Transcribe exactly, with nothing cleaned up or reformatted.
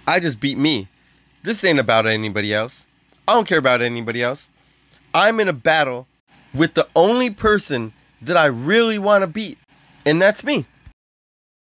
I just beat me. This ain't about anybody else. I don't care about anybody else. I'm in a battle with the only person that I really want to beat, and that's me.